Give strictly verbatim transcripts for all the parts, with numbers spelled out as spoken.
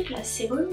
là, c'est relou.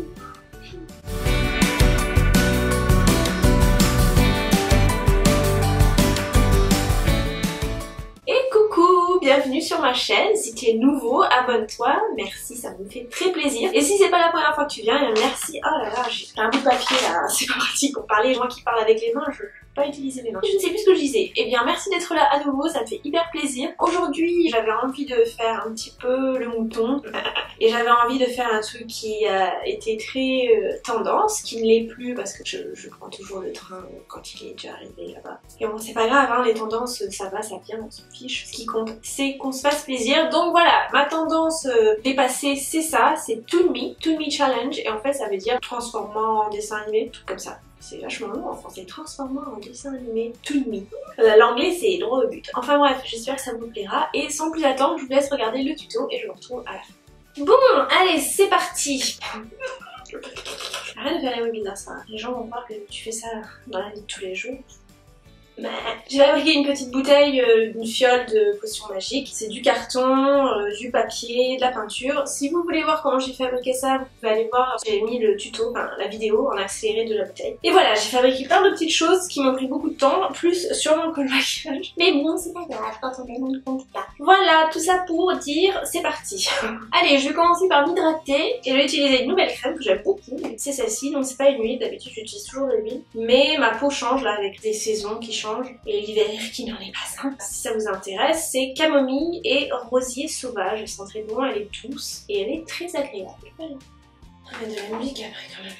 Bienvenue sur ma chaîne, si tu es nouveau, abonne-toi, merci, ça me fait très plaisir. Et si c'est pas la première fois que tu viens, merci. Oh là là, j'ai un bout de papier là, c'est pas pratique pour parler, les gens qui parlent avec les mains, je peux pas utiliser mes mains. Je ne sais plus ce que je disais. Eh bien merci d'être là à nouveau, ça me fait hyper plaisir. Aujourd'hui j'avais envie de faire un petit peu le mouton et j'avais envie de faire un truc qui a été très euh, tendance, qui ne l'est plus parce que je, je prends toujours le train quand il est déjà arrivé là-bas. Et bon c'est pas grave, hein, les tendances ça va, ça vient, on s'en fiche. Ce qui compte c'est qu'on se fasse plaisir. Donc voilà, ma tendance euh, dépassée c'est ça, c'est Toon Me, Toon Me Challenge, et en fait ça veut dire transformant en dessin animé, tout comme ça. C'est vachement long en français, transformant en dessin animé, Toon Me. Euh, L'anglais c'est droit au but. Enfin bref, j'espère que ça vous plaira, et sans plus attendre, je vous laisse regarder le tuto et je vous retrouve à la fin. Bon, allez, c'est parti. Arrête de faire les mots bizarres, ça. Les gens vont croire que tu fais ça dans la vie de tous les jours. Bah, j'ai fabriqué une petite bouteille, euh, une fiole de potion magique. C'est du carton, euh, du papier, de la peinture. Si vous voulez voir comment j'ai fabriqué ça, vous pouvez aller voir. J'ai mis le tuto, enfin la vidéo en accéléré de la bouteille. Et voilà, j'ai fabriqué plein de petites choses qui m'ont pris beaucoup de temps, plus sûrement que le maquillage. Mais bon, c'est pas grave quand on est dans le compte là. Voilà, tout ça pour dire, c'est parti. Allez, je vais commencer par m'hydrater et je vais utiliser une nouvelle crème que j'aime beaucoup. C'est celle-ci, donc c'est pas une huile. D'habitude, j'utilise toujours de l'huile, mais ma peau change là avec des saisons qui changent. Et l'hiver qui n'en est pas un. Si ça vous intéresse, c'est camomille et rosier sauvage. Elle sent très bon, elle est douce et elle est très agréable. Voilà. On va mettre de la musique après quand même.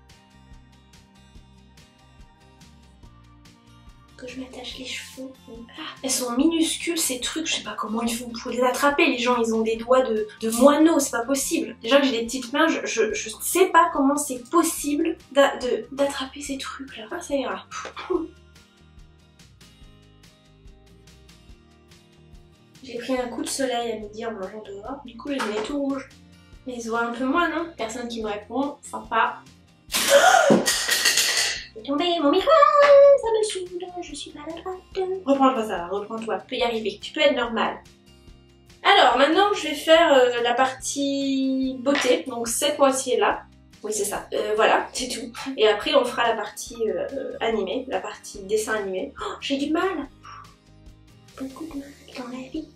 Que je m'attache les cheveux. Ah, elles sont minuscules ces trucs, je sais pas comment ils font pour les attraper. Les gens ils ont des doigts de, de moineaux, c'est pas possible. Déjà que j'ai des petites mains, je, je, je sais pas comment c'est possible d'attraper ces trucs là. Ah, ça ira. J'ai pris un coup de soleil à midi en mangeant dehors, du coup j'ai le nez tout rouge. Mais ils se voient un peu moins, non? Personne qui me répond, sympa. J'ai tombé mon micro, ça me saoule, je suis maladroite. Reprends-toi ça, reprends-toi, tu peux y arriver, tu peux être normal. Alors maintenant je vais faire euh, la partie beauté, donc cette moitié là. Oui c'est ça, euh, voilà, c'est tout. Et après on fera la partie euh, animée, la partie dessin animé. Oh, j'ai du mal. Beaucoup de mal dans la vie.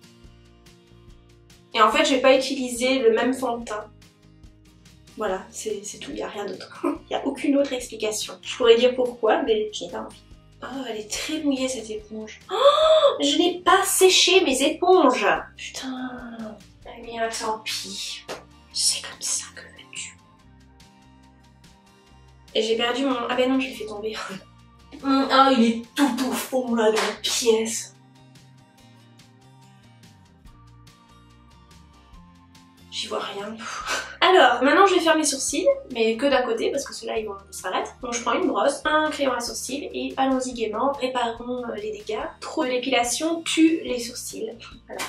Et en fait, je vais pas utiliser le même fond de teint. Voilà, c'est tout, il n'y a rien d'autre. Il n'y a aucune autre explication. Je pourrais dire pourquoi, mais j'ai pas envie. Oh, elle est très mouillée cette éponge. Oh, je n'ai pas séché mes éponges. Putain. Eh bien, tant pis. C'est comme ça que veux-tu. Et j'ai perdu mon... Ah ben non, je l'ai fait tomber. Ah, il est tout au fond là de la pièce. J'y vois rien. Alors, maintenant je vais faire mes sourcils, mais que d'un côté parce que ceux-là ils vont disparaître. Donc je prends une brosse, un crayon à sourcils et allons-y gaiement, réparons les dégâts. Trop d'épilation tue les sourcils. Voilà.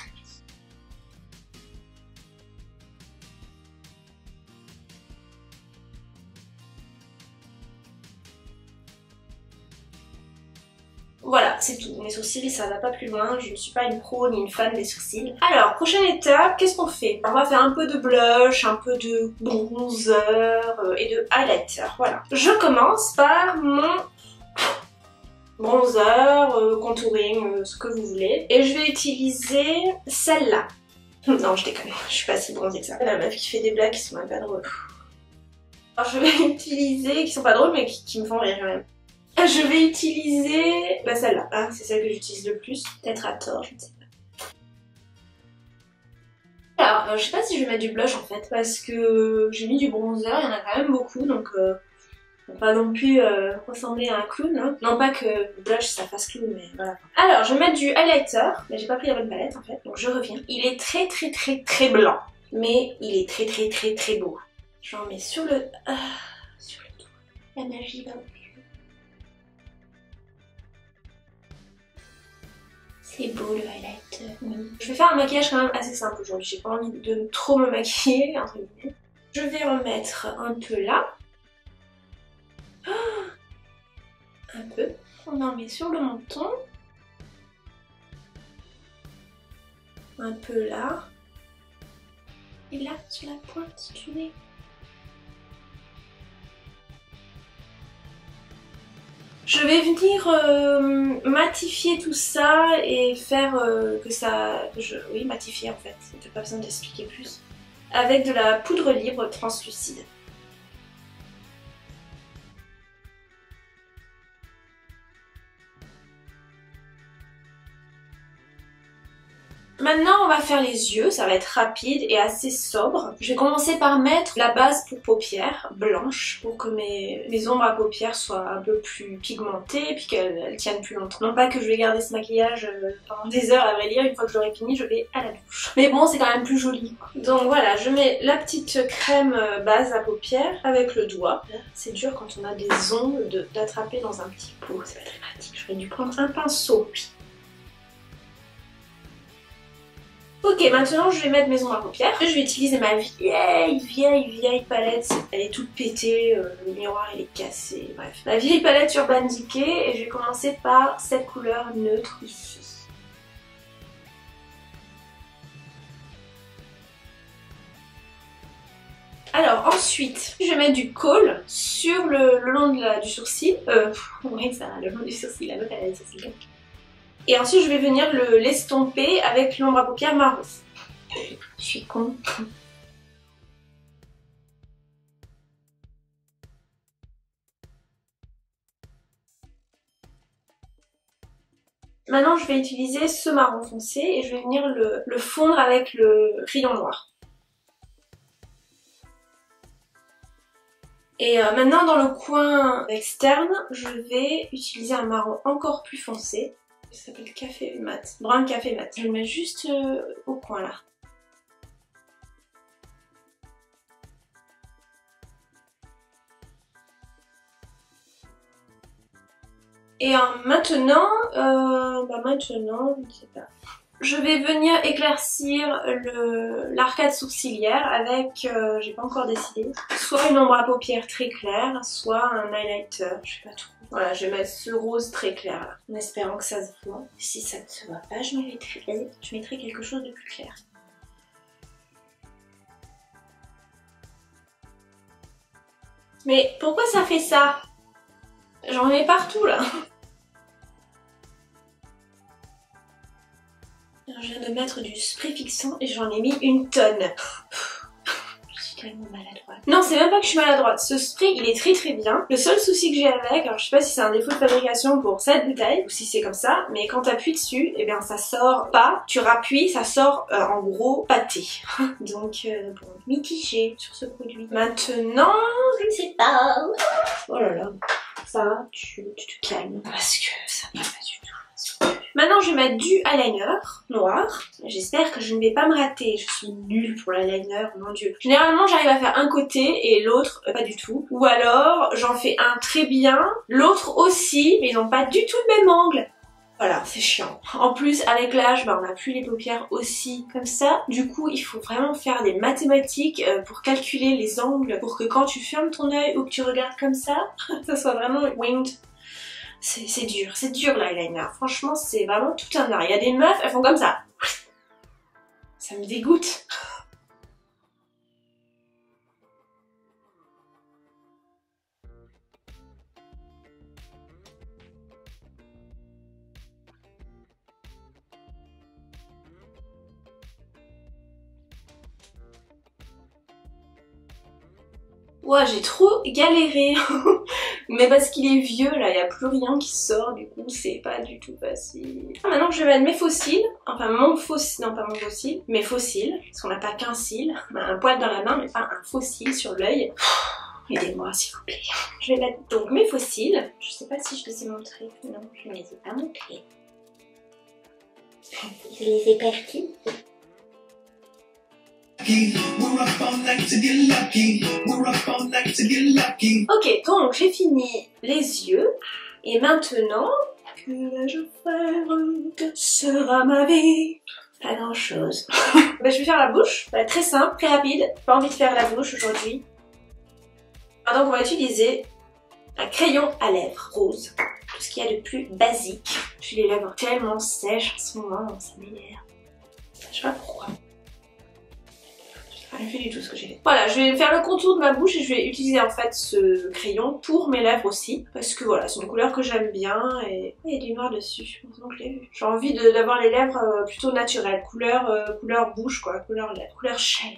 Voilà, c'est tout. Mes sourcils, ça va pas plus loin. Je ne suis pas une pro ni une fan des sourcils. Alors, prochaine étape, qu'est-ce qu'on fait? On va faire un peu de blush, un peu de bronzer euh, et de highlighter. Voilà. Je commence par mon bronzer, euh, contouring, euh, ce que vous voulez. Et je vais utiliser celle-là. Non, je déconne. Je suis pas si bronzée que ça. La meuf qui fait des blagues qui sont même pas drôles. Alors, je vais utiliser, qui sont pas drôles mais qui, qui me font rire quand même. Je vais utiliser bah celle-là, hein, c'est celle que j'utilise le plus, peut-être à tort, je ne sais pas. Alors, euh, je sais pas si je vais mettre du blush en fait, parce que j'ai mis du bronzer, il y en a quand même beaucoup, donc euh, on va pas non plus euh, ressembler à un clown, hein. Non pas que le blush ça fasse clown, mais voilà. Alors, je vais mettre du highlighter, mais j'ai pas pris la bonne palette en fait, donc je reviens. Il est très très très très blanc, mais il est très très très très beau. J'en mets sur le... Ah, sur le doigt. La magie va... C'est beau le highlighter. Oui. Je vais faire un maquillage quand même assez simple aujourd'hui. J'ai pas envie de trop me maquiller, entre guillemets. Je vais remettre un peu là. Oh, un peu. On en met sur le menton. Un peu là. Et là, sur la pointe du nez. Je vais venir euh, matifier tout ça et faire euh, que ça... Je, oui, matifier en fait, t'as pas besoin d'expliquer plus. Avec de la poudre libre translucide. Maintenant on va faire les yeux, ça va être rapide et assez sobre. Je vais commencer par mettre la base pour paupières blanche pour que mes, mes ombres à paupières soient un peu plus pigmentées et puis qu'elles tiennent plus longtemps. Non pas que je vais garder ce maquillage pendant des heures à vrai dire, une fois que je l'aurai fini je vais à la douche. Mais bon c'est quand même plus joli. Donc voilà, je mets la petite crème base à paupières avec le doigt. C'est dur quand on a des ongles d'attraper dans un petit pot, c'est pas très pratique. J'aurais dû prendre un pinceau. Ok, maintenant je vais mettre mes ombres à paupières. Je vais utiliser ma vieille, vieille, vieille palette. Elle est toute pétée, euh, le miroir il est cassé, bref. La vieille palette Urban Decay et je vais commencer par cette couleur neutre ici. Alors ensuite, je vais mettre du kohl sur le, le long de la, du sourcil. Euh, oui, ça, le long du sourcil, la meuf elle a les sourcils comme ça. Et ensuite je vais venir le l'estomper avec l'ombre à paupières marron. Je suis con. Maintenant je vais utiliser ce marron foncé et je vais venir le, le fondre avec le crayon noir. Et euh, maintenant dans le coin externe, je vais utiliser un marron encore plus foncé. Ça s'appelle café mat, brun café mat. Je le mets juste euh, au coin là. Et euh, maintenant, euh, bah maintenant, je ne sais pas. Je vais venir éclaircir l'arcade sourcilière avec, euh, j'ai pas encore décidé, soit une ombre à paupières très claire, soit un highlighter, je sais pas trop. Voilà, je vais mettre ce rose très clair là, en espérant que ça se voit. Si ça ne se voit pas, je mettrai, je mettrai quelque chose de plus clair. Mais pourquoi ça fait ça? J'en ai partout là. Je viens de mettre du spray fixant et j'en ai mis une tonne. Je suis tellement maladroite. Non, c'est même pas que je suis maladroite. Ce spray, il est très très bien. Le seul souci que j'ai avec, alors je sais pas si c'est un défaut de fabrication pour cette bouteille ou si c'est comme ça, mais quand t'appuies dessus, eh bien ça sort pas. Tu rappuies, ça sort euh, en gros pâté. Donc euh, bon, mitigé sur ce produit. Maintenant, je ne sais pas. Oh là là. Ça, tu, tu te calmes parce que ça va pas du tout. Maintenant je vais mettre du eyeliner noir. J'espère que je ne vais pas me rater. Je suis nulle pour l'eyeliner, mon dieu. Généralement j'arrive à faire un côté et l'autre euh, pas du tout. Ou alors j'en fais un très bien, l'autre aussi, mais ils n'ont pas du tout le même angle. Voilà, c'est chiant. En plus avec l'âge, bah, on n'a plus les paupières aussi comme ça. Du coup il faut vraiment faire des mathématiques euh, pour calculer les angles, pour que quand tu fermes ton œil ou que tu regardes comme ça, ça soit vraiment winged. C'est dur, c'est dur l'eyeliner. Franchement, c'est vraiment tout un art. Il y a des meufs, elles font comme ça. Ça me dégoûte. Ouais, j'ai trop galéré. Mais parce qu'il est vieux, là, il n'y a plus rien qui sort, du coup, c'est pas du tout facile. Maintenant que je vais mettre mes faux cils, enfin mon faux cil, non pas mon faux cil, mes faux cils, parce qu'on n'a pas qu'un cil, on a un poil dans la main, mais pas un faux cil sur l'œil. Aidez-moi, s'il vous plaît. Je vais mettre donc mes faux cils. Je sais pas si je les ai montrés. Non, je ne les ai pas montrés. Je les ai perdus. Ok, donc j'ai fini les yeux. Et maintenant, que vais-je faire? Que sera ma vie? Pas grand chose. Ben, je vais faire la bouche. Ben, très simple, très rapide. Pas envie de faire la bouche aujourd'hui. Donc on va utiliser un crayon à lèvres rose. Tout ce qu'il y a de plus basique. J'ai les lèvres tellement sèches en ce moment, ça m'énerve. Je sais pas pourquoi. J'ai rien fait du tout ce que j'ai fait. Voilà, je vais faire le contour de ma bouche et je vais utiliser en fait ce crayon pour mes lèvres aussi. Parce que voilà, c'est une couleur que j'aime bien et il y a du noir dessus. Donc je l'ai vu. J'ai envie d'avoir les lèvres euh, plutôt naturelles. Couleur, euh, couleur bouche quoi, couleur lèvres, couleur chair.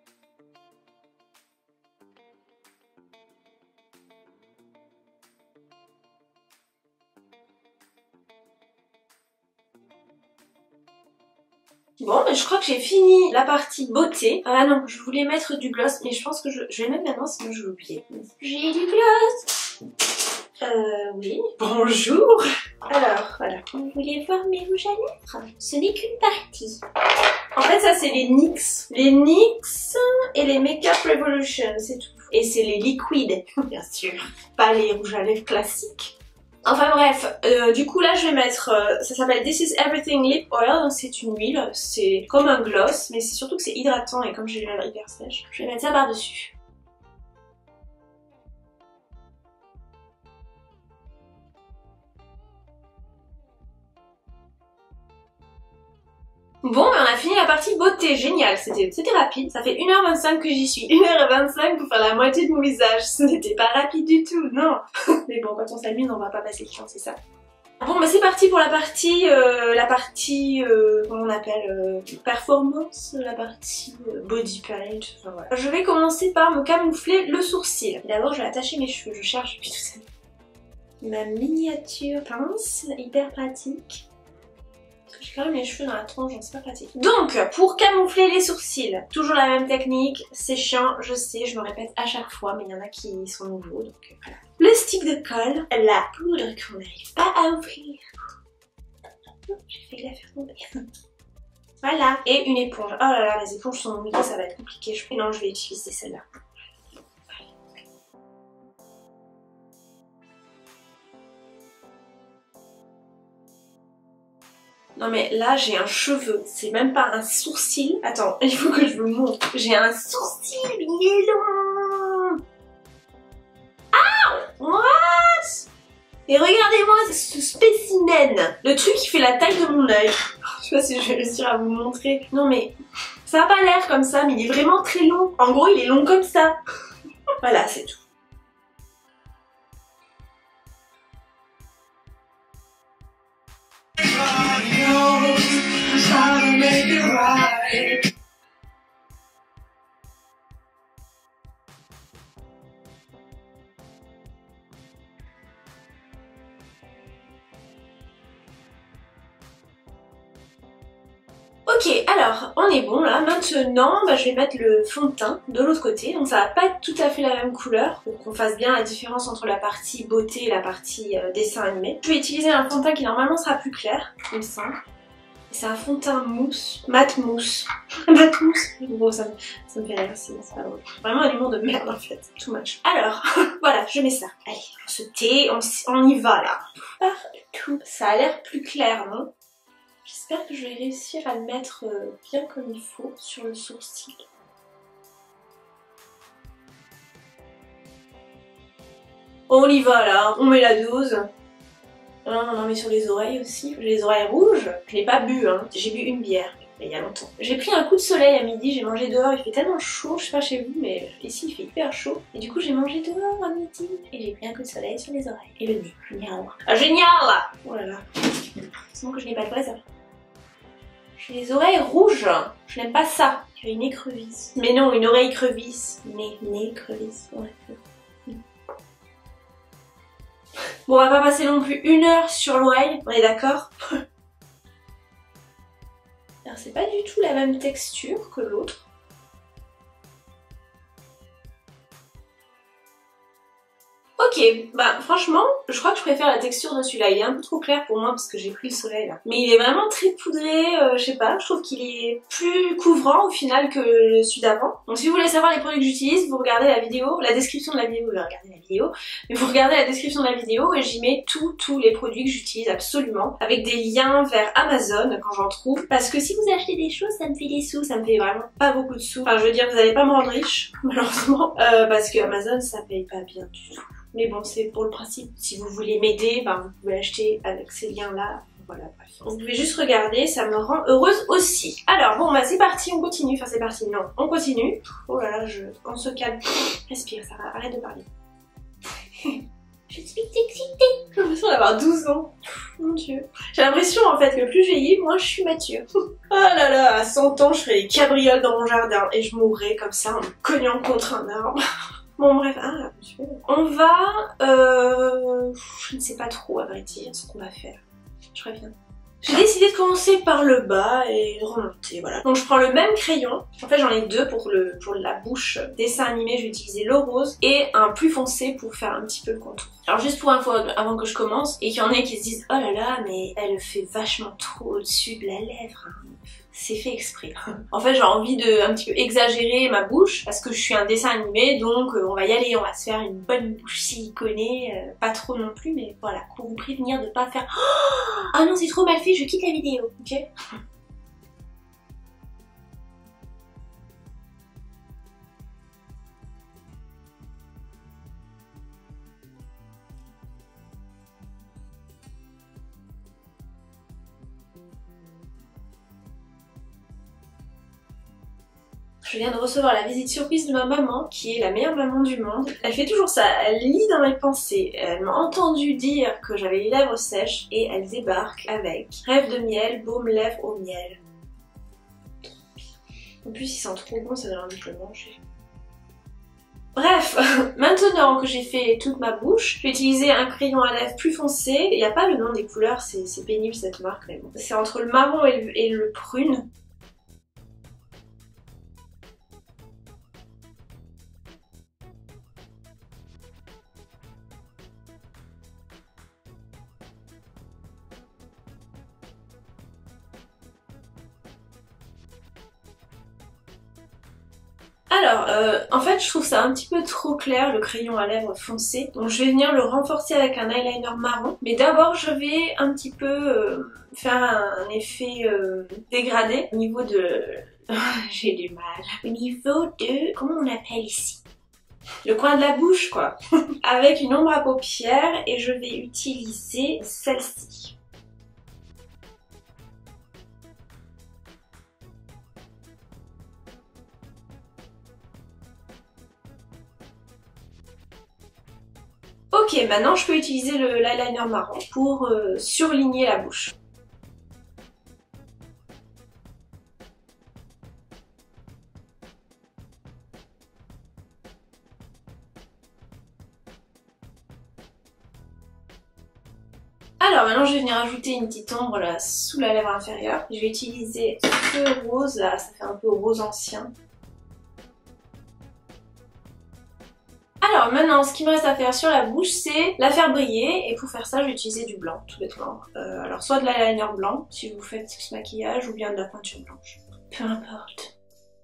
Bon, mais je crois que j'ai fini la partie beauté. Ah non, je voulais mettre du gloss, mais je pense que je, je vais le mettre maintenant, sinon je vais oublier. J'ai du gloss. Euh, oui. Bonjour. Alors, voilà. Vous voulez voir mes rouges à lèvres? Ce n'est qu'une partie. En fait, ça, c'est les N Y X. Les N Y X et les Makeup Revolution, c'est tout. Et c'est les liquides, bien sûr. Pas les rouges à lèvres classiques. Enfin bref, euh, du coup là je vais mettre, euh, ça s'appelle This is Everything Lip Oil, donc c'est une huile, c'est comme un gloss, mais c'est surtout que c'est hydratant et comme j'ai les lèvres hyper sèches, je vais mettre ça par dessus. Bon, mais on a fini la partie beauté, génial, c'était rapide, ça fait une heure vingt-cinq que j'y suis, une heure vingt-cinq pour faire la moitié de mon visage, ce n'était pas rapide du tout, non. Mais bon, quand on s'amuse, on va pas passer le temps, c'est ça. Bon, bah c'est parti pour la partie, euh, la partie, euh, comment on appelle, euh, performance, la partie euh, body paint, enfin voilà. Je vais commencer par me camoufler le sourcil. D'abord, je vais attacher mes cheveux, je cherche depuis tout ça. Ma miniature pince, hyper pratique. J'ai quand même les cheveux dans la tronche, donc c'est pas pratique. Donc, pour camoufler les sourcils, toujours la même technique, c'est chiant, je sais, je me répète à chaque fois, mais il y en a qui sont nouveaux, donc voilà. Le stick de colle, la poudre qu'on n'arrive pas à ouvrir. J'ai failli la faire tomber. Voilà, et une éponge. Oh là là, les éponges sont mouillées, ça va être compliqué. Et non, je vais utiliser celle-là. Non mais là j'ai un cheveu, c'est même pas un sourcil. Attends, il faut que je vous montre. J'ai un sourcil, il est long. Ah, what? Et regardez-moi ce spécimen. Le truc qui fait la taille de mon œil. Je sais pas si je vais réussir à vous montrer. Non mais ça a pas l'air comme ça, mais il est vraiment très long. En gros il est long comme ça. Voilà, c'est tout. Ok, alors on est bon là. Maintenant, bah, je vais mettre le fond de teint de l'autre côté. Donc ça va pas être tout à fait la même couleur pour qu'on fasse bien la différence entre la partie beauté et la partie euh, dessin animé. Je vais utiliser un fond de teint qui normalement sera plus clair, il me semble. C'est un fond de teint mousse, mat mousse. Mat mousse. Bon, ça me, ça me fait rire, c'est pas drôle. Vraiment un humour de merde en fait, too much. Alors, voilà, je mets ça. Allez, on se tait, on, on y va là. Partout. Ça a l'air plus clair, non? J'espère que je vais réussir à le mettre bien comme il faut sur le sourcil. On y va là, on met la dose. Non, on en met sur les oreilles aussi. J'ai les oreilles rouges. Je l'ai pas bu, hein. J'ai bu une bière, mais il y a longtemps. J'ai pris un coup de soleil à midi, j'ai mangé dehors. Il fait tellement chaud, je sais pas chez vous, mais ici il fait hyper chaud. Et du coup j'ai mangé dehors à midi. Et j'ai pris un coup de soleil sur les oreilles. Et le nez. Génial. Ah, génial. Oh là là. C'est bon que je n'ai pas de voisin. J'ai les oreilles rouges. Je n'aime pas ça. J'ai une écrevisse. Mais non, une oreille crevisse. Nez, nez, crevisse. Ouais. Bon, on va pas passer non plus une heure sur l'oreille, on est d'accord? Alors c'est pas du tout la même texture que l'autre. Ok, bah franchement, je crois que je préfère la texture de celui-là. Il est un peu trop clair pour moi parce que j'ai pris le soleil là. Mais il est vraiment très poudré, euh, je sais pas, je trouve qu'il est plus couvrant au final que celui d'avant. Donc si vous voulez savoir les produits que j'utilise, vous regardez la vidéo, la description de la vidéo, vous regardez la vidéo, mais vous regardez la description de la vidéo et j'y mets tous tous les produits que j'utilise absolument, avec des liens vers Amazon quand j'en trouve. Parce que si vous achetez des choses, ça me fait des sous, ça me fait vraiment pas beaucoup de sous. Enfin je veux dire, vous allez pas me rendre riche, malheureusement, euh, parce que Amazon ça paye pas bien du tout. Mais bon, c'est pour le principe. Si vous voulez m'aider, ben, vous pouvez acheter avec ces liens-là. voilà, bref. Vous pouvez juste regarder, ça me rend heureuse aussi. Alors bon, bah c'est parti, on continue. Enfin c'est parti, non, on continue. Oh là là, je... on se calme. Respire, Sarah, arrête de parler. Je suis excitée. J'ai l'impression d'avoir douze ans. Mon dieu. J'ai l'impression en fait que plus je vieillis, moins je suis mature. Oh là là, à cent ans, je ferais des cabrioles dans mon jardin et je mourrais comme ça en me cognant contre un arbre. Bon bref, ah, on va... Euh, je ne sais pas trop à vrai dire ce qu'on va faire. Je reviens. J'ai décidé de commencer par le bas et de remonter, voilà. Donc je prends le même crayon. En fait j'en ai deux pour, le, pour la bouche dessin animé, je vais utiliser le rose et un plus foncé pour faire un petit peu le contour. Alors juste pour info avant que je commence, et qu'il y en ait qui se disent oh là là mais elle fait vachement trop au-dessus de la lèvre. C'est fait exprès. En fait j'ai envie de un petit peu exagérer ma bouche parce que je suis un dessin animé, donc euh, on va y aller, on va se faire une bonne bouche siliconée, euh, pas trop non plus, mais voilà, pour vous prévenir de pas faire oh ah non c'est trop mal fait, je quitte la vidéo, ok? Je viens de recevoir la visite surprise de ma maman, qui est la meilleure maman du monde. Elle fait toujours ça, elle lit dans mes pensées. Elle m'a entendu dire que j'avais les lèvres sèches et elle débarque avec rêve de miel, baume lèvres au miel. En plus, il sent trop bon, ça donne envie de le manger. Bref, maintenant que j'ai fait toute ma bouche, je vais utiliser un crayon à lèvres plus foncé. Il n'y a pas le nom des couleurs, c'est pénible cette marque, mais bon. C'est entre le marron et le, et le prune. Alors, euh, en fait, je trouve ça un petit peu trop clair, le crayon à lèvres foncé. Donc je vais venir le renforcer avec un eyeliner marron. Mais d'abord, je vais un petit peu euh, faire un effet euh, dégradé au niveau de... J'ai du mal. Au niveau de... Comment on appelle ici? Le coin de la bouche, quoi. Avec une ombre à paupières et je vais utiliser celle-ci. Ok, maintenant je peux utiliser le l'eyeliner marron pour euh, surligner la bouche. Alors maintenant je vais venir ajouter une petite ombre là sous la lèvre inférieure. Je vais utiliser ce rose là, ça fait un peu rose ancien. Alors maintenant, ce qui me reste à faire sur la bouche, c'est la faire briller. Et pour faire ça, je vais utiliser du blanc, tout bêtement. Euh, alors soit de l'eyeliner blanc, si vous faites ce maquillage, ou bien de la peinture blanche. Peu importe.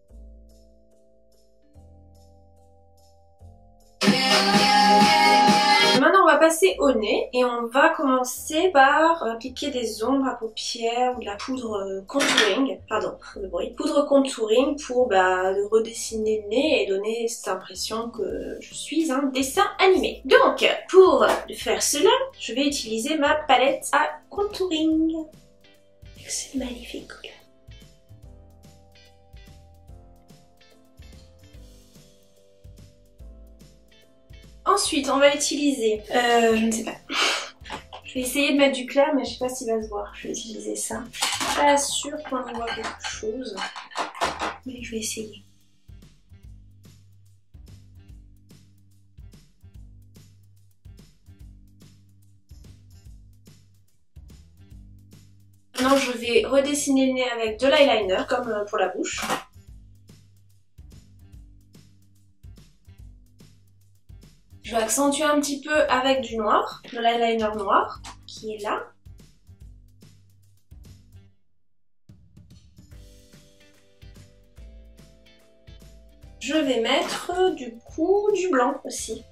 Maintenant, on va passer au nez et on va commencer par appliquer des ombres à paupières ou de la poudre contouring, pardon, le bruit, poudre contouring pour bah, redessiner le nez et donner cette impression que je suis un dessin animé. Donc, pour faire cela, je vais utiliser ma palette à contouring. C'est magnifique. Ensuite, on va utiliser, euh, je ne sais pas, je vais essayer de mettre du clair, mais je sais pas s'il va se voir. Je vais utiliser ça. Je suis pas sûre qu'on y voit quelque chose, mais je vais essayer. Maintenant, je vais redessiner le nez avec de l'eyeliner, comme pour la bouche. Je vais accentuer un petit peu avec du noir, de l'eyeliner noir, qui est là. Je vais mettre du coup du blanc aussi.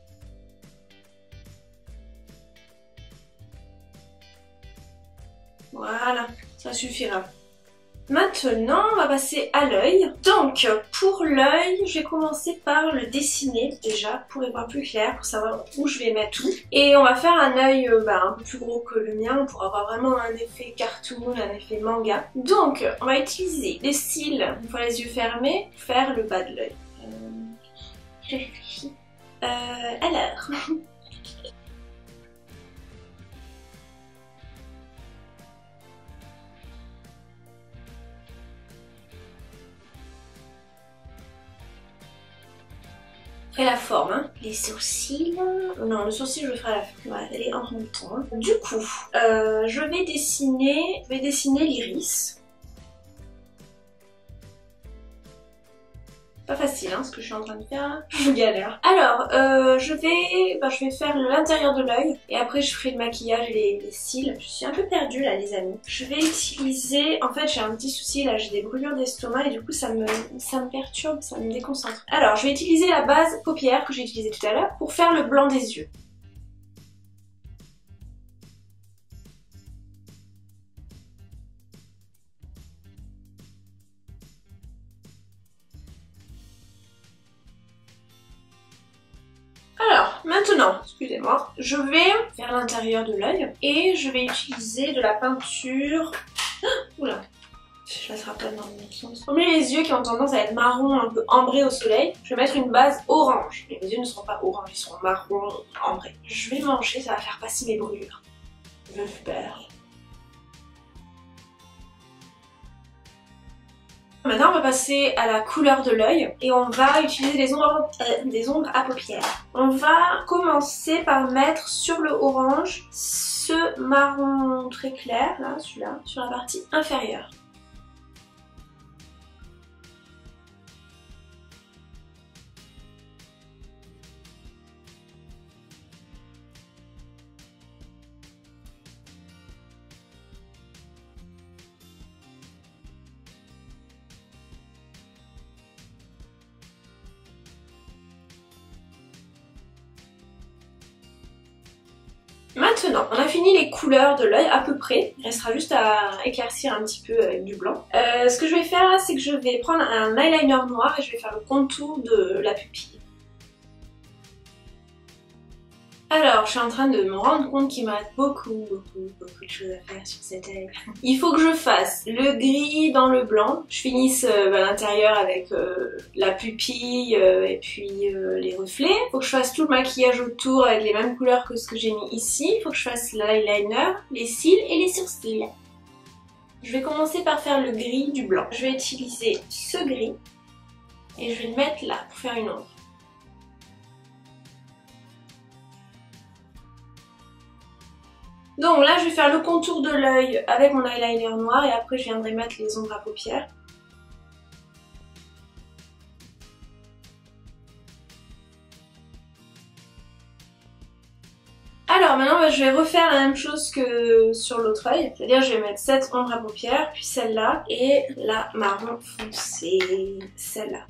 Voilà, ça suffira. Maintenant, on va passer à l'œil. Donc, pour l'œil, je vais commencer par le dessiner déjà pour y voir plus clair, pour savoir où je vais mettre tout. Et on va faire un œil euh, bah, un peu plus gros que le mien pour avoir vraiment un effet cartoon, un effet manga. Donc, on va utiliser les cils, une fois les yeux fermés, pour faire le bas de l'œil. Euh, je réfléchis. Euh, alors... la forme, hein. Les sourcils... Non, le sourcil je le ferai à la fin, on va aller en même temps. Hein. Du coup, euh, je vais dessiner, je vais dessiner l'iris. Pas facile hein, ce que je suis en train de faire, je galère. Alors, euh, je vais bah, je vais faire l'intérieur de l'œil et après je ferai le maquillage et les, les cils. Je suis un peu perdue là les amis. Je vais utiliser, en fait j'ai un petit souci là, j'ai des brûlures d'estomac et du coup ça me, ça me perturbe, ça me déconcentre. Alors je vais utiliser la base paupière que j'ai utilisée tout à l'heure pour faire le blanc des yeux. Alors, maintenant, excusez-moi, je vais faire l'intérieur de l'œil et je vais utiliser de la peinture... Oula, je l'attrape pas dans le même sens. Comme les yeux qui ont tendance à être marron, un peu ambrés au soleil, je vais mettre une base orange. Mais mes yeux ne seront pas orange, ils seront marron ambrés. Je vais manger, ça va faire passer mes brûlures. Super. Maintenant on va passer à la couleur de l'œil et on va utiliser des ombres, euh, des ombres à paupières. On va commencer par mettre sur le orange ce marron très clair, là, celui-là, sur la partie inférieure. Maintenant, on a fini les couleurs de l'œil à peu près. Il restera juste à éclaircir un petit peu avec du blanc. Euh, ce que je vais faire là, c'est que je vais prendre un eyeliner noir et je vais faire le contour de la pupille. Alors, je suis en train de me rendre compte qu'il me reste beaucoup, beaucoup, beaucoup de choses à faire sur cet œil. Il faut que je fasse le gris dans le blanc. Je finisse euh, à l'intérieur avec euh, la pupille euh, et puis euh, les reflets. Il faut que je fasse tout le maquillage autour avec les mêmes couleurs que ce que j'ai mis ici. Il faut que je fasse l'eyeliner, les cils et les sourcils. Je vais commencer par faire le gris du blanc. Je vais utiliser ce gris et je vais le mettre là pour faire une ombre. Donc là je vais faire le contour de l'œil avec mon eyeliner noir et après je viendrai mettre les ombres à paupières. Alors maintenant bah, je vais refaire la même chose que sur l'autre œil, c'est-à-dire je vais mettre cette ombre à paupières, puis celle-là et la marron foncé, celle-là.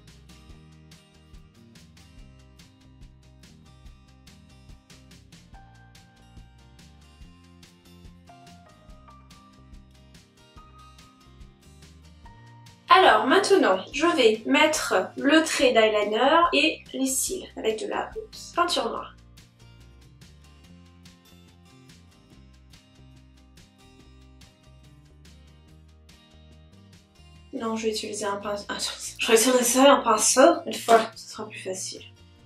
Alors maintenant, je vais mettre le trait d'eyeliner et les cils avec de la peinture noire. Non, je vais utiliser un pinceau. Ah, je vais utiliser un pinceau. Une fois, ce sera plus facile.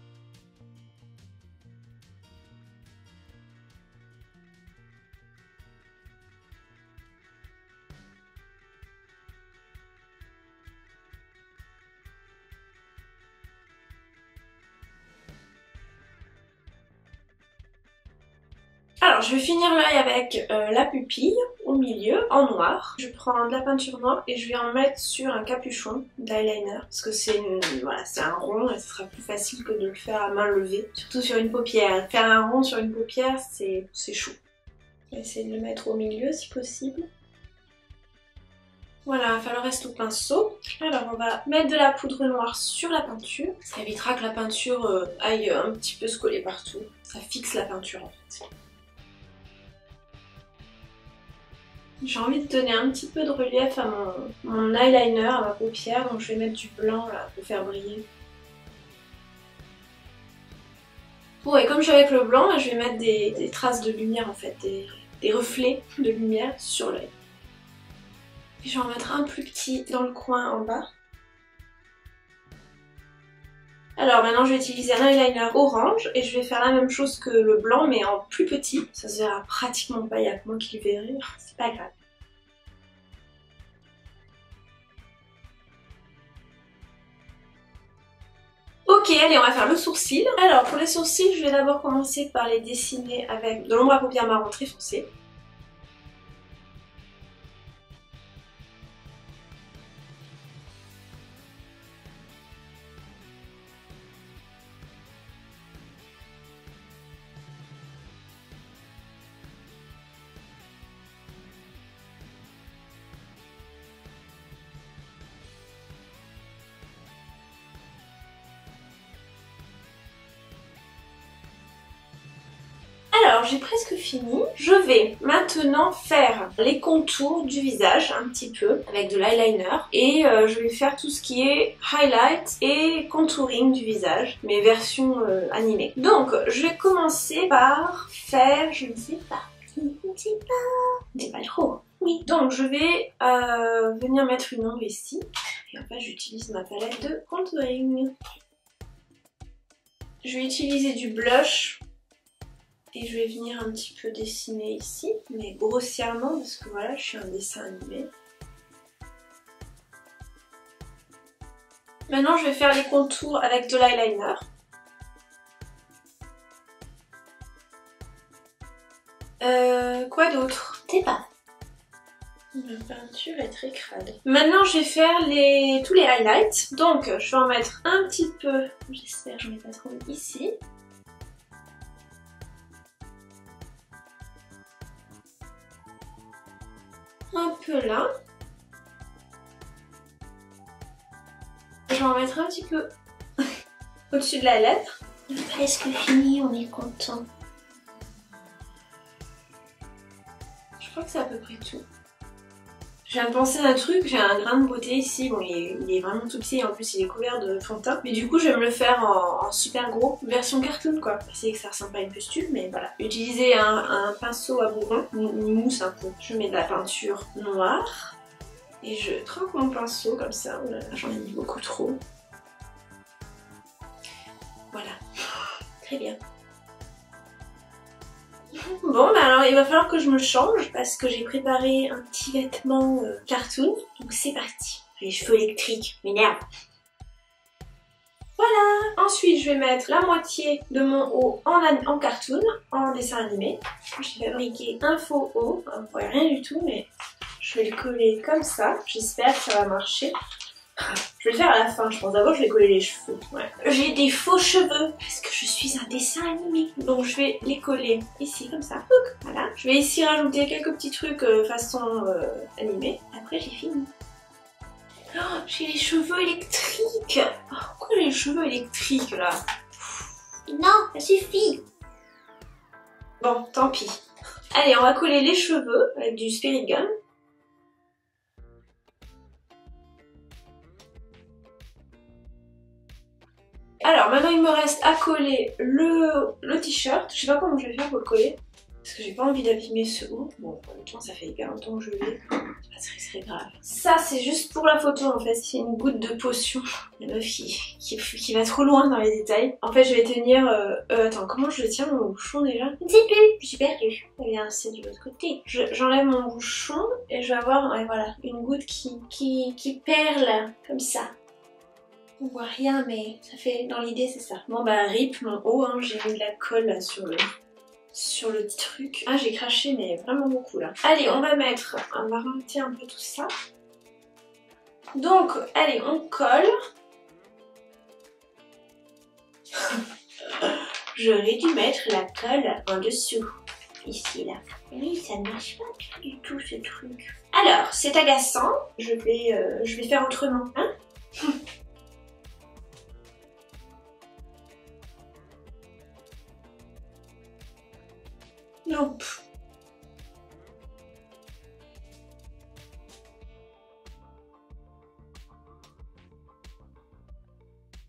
Alors je vais finir l'œil avec euh, la pupille au milieu en noir. Je prends de la peinture noire et je vais en mettre sur un capuchon d'eyeliner parce que c'est voilà, c'est un rond et ce sera plus facile que de le faire à main levée. Surtout sur une paupière. Faire un rond sur une paupière c'est chaud. Je vais essayer de le mettre au milieu si possible. Voilà, on va faire le reste au pinceau. Alors on va mettre de la poudre noire sur la peinture. Ça évitera que la peinture euh, aille un petit peu se coller partout. Ça fixe la peinture en fait. J'ai envie de donner un petit peu de relief à mon, mon eyeliner, à ma paupière, donc je vais mettre du blanc là pour faire briller. Bon, et comme je suis avec le blanc, je vais mettre des, des traces de lumière en fait, des, des reflets de lumière sur l'œil. Je vais en mettre un plus petit dans le coin en bas. Alors maintenant je vais utiliser un eyeliner orange et je vais faire la même chose que le blanc mais en plus petit. Ça se verra pratiquement pas, il n'y a que moi qui le verrai, c'est pas grave. Ok, allez, on va faire le sourcil. Alors pour les sourcils, je vais d'abord commencer par les dessiner avec de l'ombre à paupières marron très foncé. Alors j'ai presque fini. Je vais maintenant faire les contours du visage un petit peu avec de l'eyeliner et euh, je vais faire tout ce qui est highlight et contouring du visage, mes versions euh, animées. Donc je vais commencer par faire, je ne sais pas, je ne sais pas, je ne sais pas trop. Oui, donc je vais euh, venir mettre une ombre ici et en fait j'utilise ma palette de contouring. Je vais utiliser du blush. Et je vais venir un petit peu dessiner ici, mais grossièrement parce que voilà, je suis un dessin animé. Maintenant, je vais faire les contours avec de l'eyeliner. Euh, quoi d'autre? Je sais pas. La peinture est très crade. Maintenant, je vais faire les... tous les highlights. Donc, je vais en mettre un petit peu, j'espère que j'en ai pas trop mis ici. Un peu là. Je vais en mettre un petit peu au-dessus de la lettre. Presque fini, on est content. Je crois que c'est à peu près tout. Je viens de penser à un truc, j'ai un grain de beauté ici, bon il est, il est vraiment tout petit, en plus il est couvert de fond de teint. Mais du coup je vais me le faire en, en super gros, version cartoon quoi. C'est que ça ressemble pas à une pustule, mais voilà. Utiliser un, un pinceau à bourron, une mousse un peu. Je mets de la peinture noire. Et je trempe mon pinceau comme ça, oh là là, j'en ai mis beaucoup trop. Voilà, très bien. Bon bah alors il va falloir que je me change parce que j'ai préparé un petit vêtement euh, cartoon. Donc c'est parti. Les cheveux électriques, m'énerve. Voilà. Ensuite je vais mettre la moitié de mon haut en, en cartoon, en dessin animé. J'ai fabriqué un faux haut, on ne voit rien du tout mais je vais le coller comme ça. J'espère que ça va marcher. Je vais le faire à la fin, je pense. D'abord, je vais coller les cheveux. Ouais. J'ai des faux cheveux parce que je suis un dessin animé. Donc, je vais les coller ici, comme ça. Voilà. Je vais ici rajouter quelques petits trucs euh, façon euh, animée. Après, j'ai fini. Oh, j'ai les cheveux électriques. Oh, pourquoi j'ai les cheveux électriques, là? Non, ça suffit. Bon, tant pis. Allez, on va coller les cheveux avec du Spirit Gum. Alors maintenant il me reste à coller le, le t-shirt. Je sais pas comment je vais faire pour le coller. Parce que j'ai pas envie d'abîmer ce haut. Bon, en même temps ça fait hyper longtemps que je l'ai. C'est pas très très grave. Ça c'est juste pour la photo en fait. C'est une goutte de potion. La meuf qui, qui, qui va trop loin dans les détails. En fait je vais tenir... Euh, euh, attends, comment je le tiens mon bouchon déjà? Je ne sais plus. Je suis perdue. Eh bien c'est de l'autre côté. J'enlève mon bouchon et je vais avoir ouais, voilà, une goutte qui, qui, qui perle comme ça. On voit rien mais ça fait dans l'idée c'est ça. Bon bah rip mon haut, hein, j'ai mis de la colle là, sur le sur le truc. Ah j'ai craché mais vraiment beaucoup là. Allez on va mettre, on va remonter un peu tout ça. Donc allez on colle. J'aurais dû mettre la colle en dessous. Ici là. Oui ça ne marche pas du tout ce truc. Alors c'est agaçant. Je vais, euh, je vais faire autrement. Hein. Non.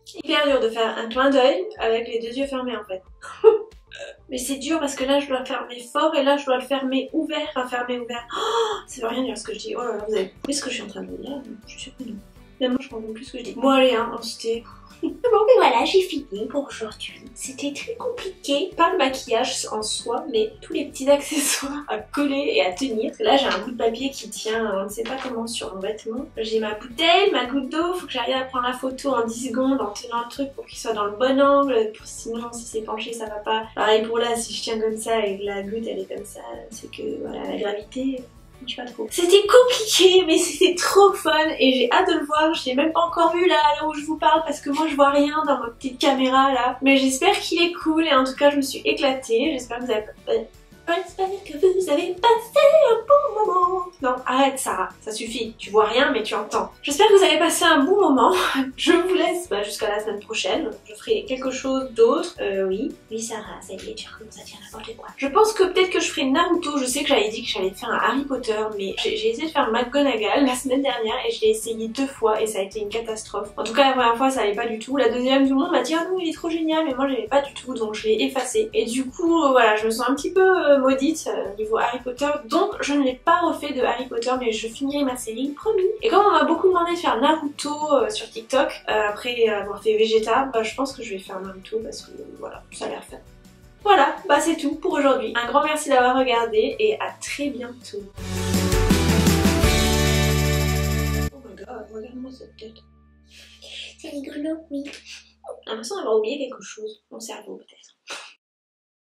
Hyper dur de faire un clin d'œil avec les deux yeux fermés en fait. Mais c'est dur parce que là je dois fermer fort et là je dois le fermer ouvert, enfin fermer ouvert. Oh, ça veut rien dire ce que je dis. Oh là là, vous avez compris ce que je suis en train de vous dire? Je suis sûre que non. Même moi je comprends plus ce que je dis. Bon allez hein, c'était... Bon mais voilà, j'ai fini pour aujourd'hui. C'était très compliqué. Pas le maquillage en soi, mais tous les petits accessoires à coller et à tenir. Là j'ai un bout de papier qui tient, on ne sait pas comment, sur mon vêtement. J'ai ma bouteille, ma goutte d'eau. Faut que j'arrive à prendre la photo en dix secondes en tenant le truc pour qu'il soit dans le bon angle. Pour sinon si c'est penché ça va pas. Pareil pour là, si je tiens comme ça et que la goutte elle est comme ça, c'est que voilà, la gravité... Je sais pas trop. C'était compliqué mais c'était trop fun et j'ai hâte de le voir. Je l'ai même pas encore vu là, là où je vous parle parce que moi je vois rien dans ma petite caméra là. Mais j'espère qu'il est cool et en tout cas je me suis éclatée. J'espère que vous avez... J'espère que vous avez passé un bon moment. Non, arrête Sarah, ça suffit. Tu vois rien mais tu entends. J'espère que vous avez passé un bon moment. Je vous laisse bah, jusqu'à la semaine prochaine. Je ferai quelque chose d'autre. Euh, oui. Oui Sarah, ça y est, tu recommences à dire n'importe quoi. Je pense que peut-être que je ferai Naruto. Je sais que j'avais dit que j'allais faire un Harry Potter, mais j'ai essayé de faire McGonagall la semaine dernière et je l'ai essayé deux fois et ça a été une catastrophe. En tout cas la première fois ça allait pas du tout. La deuxième tout le monde m'a dit ah non il est trop génial mais moi j'aimais pas du tout donc je l'ai effacé. Et du coup euh, voilà, je me sens un petit peu... Euh, maudite euh, niveau Harry Potter, donc je ne l'ai pas refait de Harry Potter mais je finirai ma série, promis. Et comme on m'a beaucoup demandé de faire Naruto euh, sur TikTok, euh, après avoir fait Vegeta, bah, je pense que je vais faire Naruto parce que euh, voilà, ça a l'air fun. Voilà, bah c'est tout pour aujourd'hui. Un grand merci d'avoir regardé et à très bientôt. Oh my god, regarde-moi cette tête. C'est rigolo, oui. J'ai l'impression d'avoir oublié quelque chose, mon cerveau peut-être.